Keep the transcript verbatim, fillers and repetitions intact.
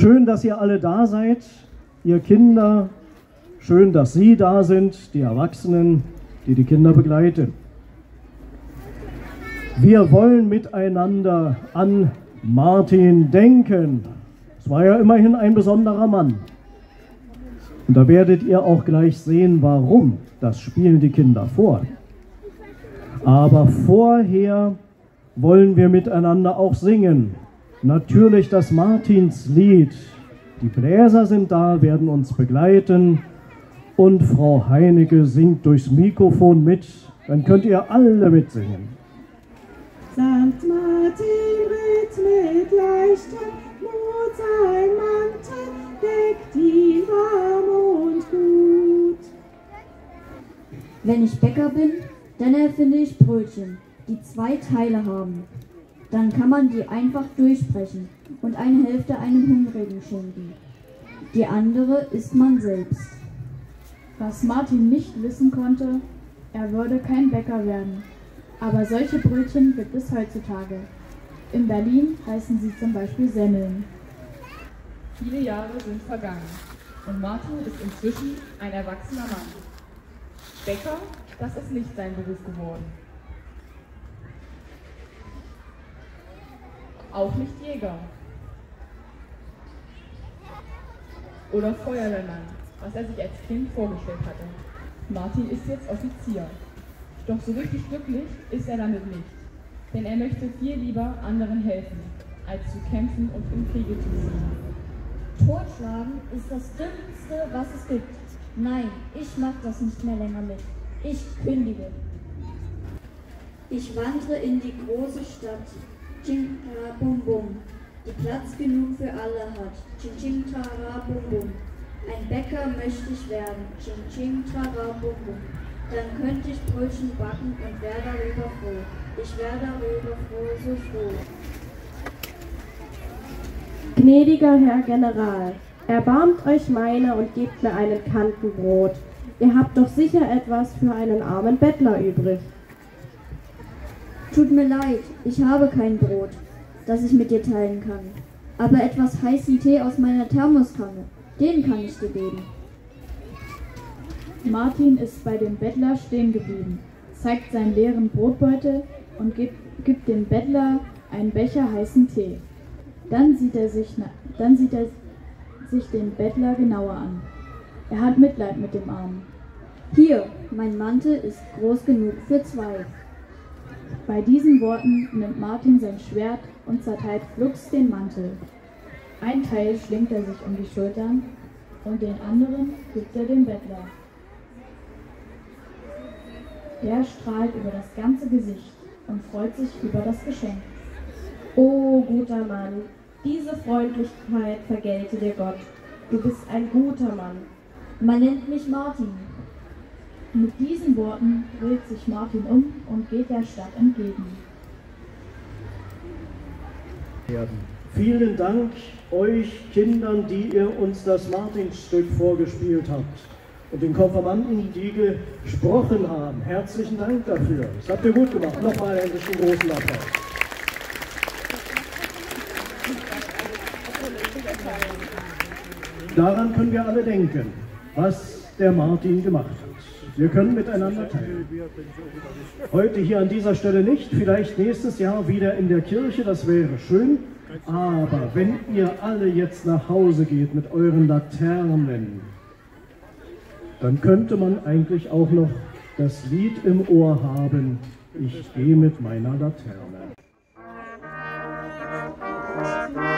Schön, dass ihr alle da seid, ihr Kinder. Schön, dass Sie da sind, die Erwachsenen, die die Kinder begleiten. Wir wollen miteinander an Martin denken. Es war ja immerhin ein besonderer Mann. Und da werdet ihr auch gleich sehen, warum. Das spielen die Kinder vor. Aber vorher wollen wir miteinander auch singen. Natürlich das Martinslied. Die Bläser sind da, werden uns begleiten. Und Frau Heinecke singt durchs Mikrofon mit. Dann könnt ihr alle mitsingen. Sankt Martin ritt mit leichtem Mut, sein Mantel deckt ihn warm und gut. Wenn ich Bäcker bin, dann erfinde ich Brötchen, die zwei Teile haben. Dann kann man die einfach durchbrechen und eine Hälfte einem Hungrigen schenken. Die andere isst man selbst. Was Martin nicht wissen konnte, er würde kein Bäcker werden. Aber solche Brötchen gibt es heutzutage. In Berlin heißen sie zum Beispiel Semmeln. Viele Jahre sind vergangen und Martin ist inzwischen ein erwachsener Mann. Bäcker, das ist nicht sein Beruf geworden. Auch nicht Jäger. Oder Feuerwehrmann, was er sich als Kind vorgestellt hatte. Martin ist jetzt Offizier. Doch so richtig glücklich ist er damit nicht. Denn er möchte viel lieber anderen helfen, als zu kämpfen und im Kriege zu ziehen. Totschlagen ist das Dümmste, was es gibt. Nein, ich mach das nicht mehr länger mit. Ich kündige. Ich wandere in die große Stadt. Ching tara bum bum, die Platz genug für alle hat. Ching ching tara bum bum. Ein Bäcker möchte ich werden. Ching ching tara bum bum. Dann könnte ich Brötchen backen und wäre darüber froh. Ich wäre darüber froh, so froh. Gnädiger Herr General, erbarmt euch meiner und gebt mir einen Kantenbrot. Ihr habt doch sicher etwas für einen armen Bettler übrig. Tut mir leid, ich habe kein Brot, das ich mit dir teilen kann. Aber etwas heißen Tee aus meiner Thermoskanne, den kann ich dir geben. Martin ist bei dem Bettler stehen geblieben, zeigt seinen leeren Brotbeutel und gibt, gibt dem Bettler einen Becher heißen Tee. Dann sieht, er sich, dann sieht er sich den Bettler genauer an. Er hat Mitleid mit dem Armen. Hier, mein Mantel ist groß genug für zwei. Bei diesen Worten nimmt Martin sein Schwert und zerteilt flugs den Mantel. Ein Teil schlingt er sich um die Schultern und den anderen gibt er dem Bettler. Der strahlt über das ganze Gesicht und freut sich über das Geschenk. O guter Mann, diese Freundlichkeit vergelte dir Gott. Du bist ein guter Mann. Man nennt mich Martin. Mit diesen Worten dreht sich Martin um und geht der Stadt entgegen. Vielen Dank euch Kindern, die ihr uns das Martinsstück vorgespielt habt und den Konfirmanden, die gesprochen haben. Herzlichen Dank dafür. Das habt ihr gut gemacht. Nochmal einen großen Applaus. Daran können wir alle denken, was der Martin gemacht hat. Wir können miteinander teilen. Heute hier an dieser Stelle nicht, vielleicht nächstes Jahr wieder in der Kirche, das wäre schön. Aber wenn ihr alle jetzt nach Hause geht mit euren Laternen, dann könnte man eigentlich auch noch das Lied im Ohr haben, ich gehe mit meiner Laterne.